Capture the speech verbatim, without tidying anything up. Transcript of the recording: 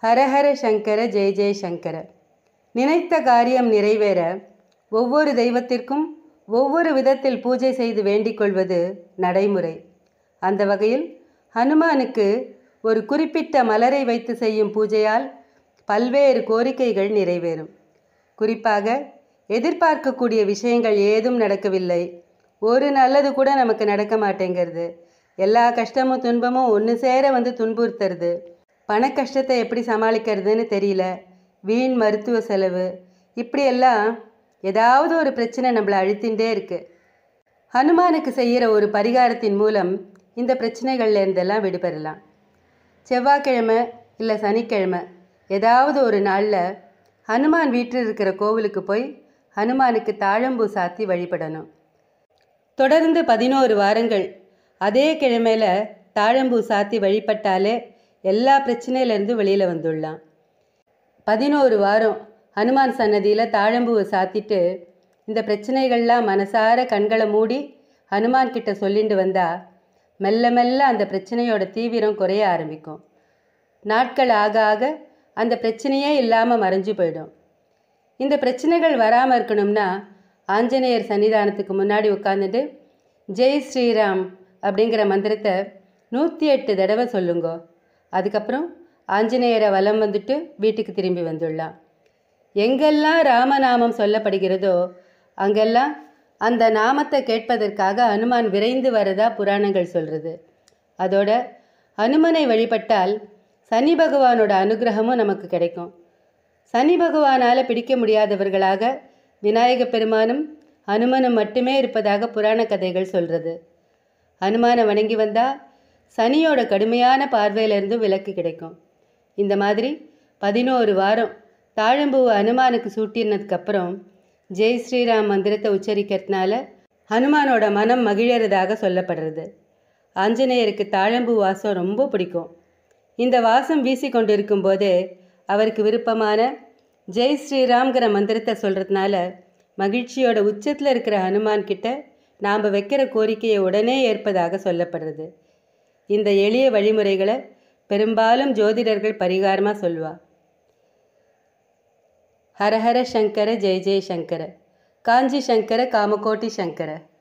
ஹரஹர சங்கர ஜெய ஜெய சங்கர. நினைத்த காரியம் நிறைவேற ஒவ்வொரு தெய்வத்திற்கும் ஒவ்வொரு விதத்தில் பூஜை செய்து வேண்டிக் கொள்வது நடைமுறை. அந்த வகையில் ஹனுமானுக்கு ஒரு குறிப்பிட்ட மலரை வைத்து செய்யும் பூஜையால் பல்வேறு கோரிக்கைகள் நிறைவேறும். குறிப்பாக எதிர்பார்க்கக்கூடிய விஷயங்கள் ஏதும் நடக்கவில்லை, ஒரு நல்லது கூட நமக்கு நடக்க மாட்டேங்கிறது, எல்லா கஷ்டமும் துன்பமும் ஒன்று சேர வந்து துன்புறுத்துறது, பண கஷ்டத்தை எப்படி சமாளிக்கிறதுன்னு தெரியல, வீண் மருத்துவ செலவு, இப்படியெல்லாம் ஏதாவது ஒரு பிரச்சனை நம்மளை அழுத்தின்றே இருக்குது. ஹனுமானுக்கு செய்கிற ஒரு பரிகாரத்தின் மூலம் இந்த பிரச்சனைகள்ல இருந்தெல்லாம் விடுபெறலாம். செவ்வாய்க்கிழமை இல்லை சனிக்கிழமை ஏதாவது ஒரு நாளில் ஹனுமான் வீட்டில் இருக்கிற கோவிலுக்கு போய் ஹனுமானுக்கு தாழம்பூ சாத்தி வழிபடணும். தொடர்ந்து பதினோரு வாரங்கள் அதே கிழமையில் தாழம்பூ சாத்தி வழிபட்டாலே எல்லா பிரச்சனையிலேருந்து வெளியில் வந்துடலாம். பதினோரு வாரம் ஹனுமான் சன்னதியில் தாழம்பூவை சாத்திட்டு இந்த பிரச்சனைகள்லாம் மனசார கண்களை மூடி ஹனுமான் கிட்ட சொல்லிட்டு வந்தால் மெல்ல மெல்ல அந்த பிரச்சனையோட தீவிரம் குறைய ஆரம்பிக்கும். நாட்கள் ஆக ஆக அந்த பிரச்சனையே இல்லாமல் மறைஞ்சு போயிடும். இந்த பிரச்சனைகள் வராமல் இருக்கணும்னா ஆஞ்சநேயர் சன்னிதானத்துக்கு முன்னாடி உட்காந்துட்டு ஜெய் ஸ்ரீராம் அப்படிங்கிற மந்திரத்தை நூற்றி எட்டு தடவை சொல்லுங்க. அதுக்கப்புறம் ஆஞ்சநேயரை வலம் வந்துட்டு வீட்டுக்கு திரும்பி வந்துடலாம். எங்கெல்லாம் ராமநாமம் சொல்லப்படுகிறதோ அங்கெல்லாம் அந்த நாமத்தை கேட்பதற்காக ஹனுமான் விரைந்து வரதா புராணங்கள் சொல்கிறது. அதோட ஹனுமனை வழிபட்டால் சனி பகவானோட அனுகிரகமும் நமக்கு கிடைக்கும். சனி பகவானால் பிடிக்க முடியாதவர்களாக விநாயக பெருமானும் ஹனுமனும் மட்டுமே இருப்பதாக புராண கதைகள் சொல்கிறது. ஹனுமானை வணங்கி வந்தால் சனியோட கடுமையான பார்வையிலிருந்து விலக்கு கிடைக்கும். இந்த மாதிரி பதினோரு வாரம் தாழம்பூவை ஹனுமானுக்கு சூட்டினதுக்கப்புறம் ஜெய் ஸ்ரீராம் மந்திரத்தை உச்சரிக்கிறதுனால ஹனுமானோட மனம் மகிழறதாக சொல்லப்படுறது. ஆஞ்சநேயருக்கு தாழம்பூ வாசம் ரொம்ப பிடிக்கும். இந்த வாசம் வீசி கொண்டு இருக்கும்போதே அவருக்கு விருப்பமான ஜெய் ஸ்ரீராம்ங்கிற மந்திரத்தை சொல்கிறதுனால மகிழ்ச்சியோட உச்சத்தில் இருக்கிற ஹனுமான் கிட்ட நாம் வைக்கிற கோரிக்கையை உடனே ஏற்பதாக சொல்லப்படுறது. இந்த எளிய வழிமுறைகளை பெரும்பாலும் ஜோதிடர்கள் பரிகாரமாக சொல்வா. ஹரஹர சங்கர ஜெய ஜெய சங்கர. காஞ்சி சங்கர காமகோட்டி சங்கர.